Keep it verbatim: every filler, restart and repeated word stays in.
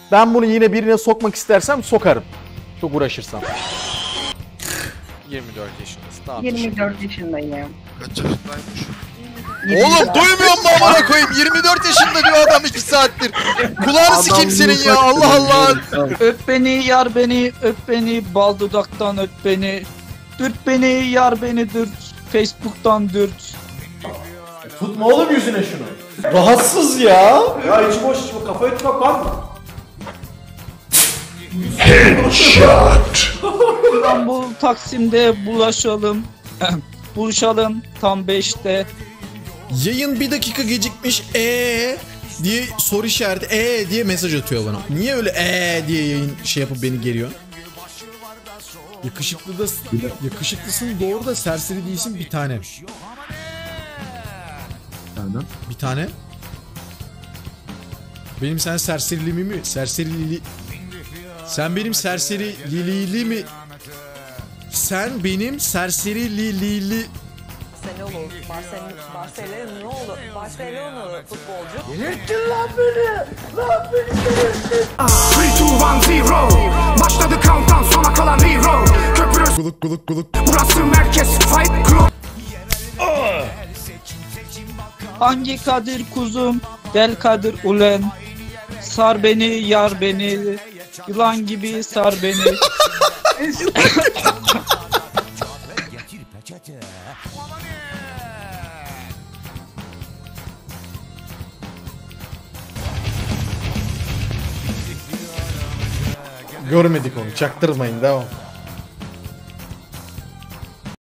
Ben bunu yine birine sokmak istersem sokarım. Çok uğraşırsam. yirmi dört yaşındasın. Tamam. yirmi dört yaşındayım. Kaç yaşındaymış? Oğlum duymuyor musun amına koyayım? yirmi dört yaşında diyor adam iki saattir. Kulağını sikeyim senin ya. Allah Allah. Öp beni yar beni öp beni bal dudaktan öp beni. Dürt beni yar beni dürt. Facebook'tan dürt. Tutma oğlum yüzüne şunu. Rahatsız ya. Ya içi boş içi kafayı tutmak var mı? İstanbul Taksim'de bulaşalım. Buluşalım tam beşte. Yayın bir dakika gecikmiş eee diye soru işareti eee diye mesaj atıyor bana. Niye öyle eee diye yayın şey yapıp beni geriyor? Yakışıklı da yakışıklısın doğru da serseri değilsin bir tane. Bir tane. Benim sen serseriliğimi mi? Serseriliği. Sen benim serserililiğimi mi? Sen benim serserililiği. Barcelona, Barcelona, Barcelona ne oldu? Barcelona futbolcu. Delirttin lan beni! Lan beni delirttin! üç, iki, bir, sıfır Başladı countdown sona kalan hero Köprü Guluk guluk guluk. burası merkez fight club. Hangi Kadir kuzum? Del Kadir ulen. Sar beni yar beni. Yılan gibi sar beni. Görmedik onu. Çaktırmayın devam.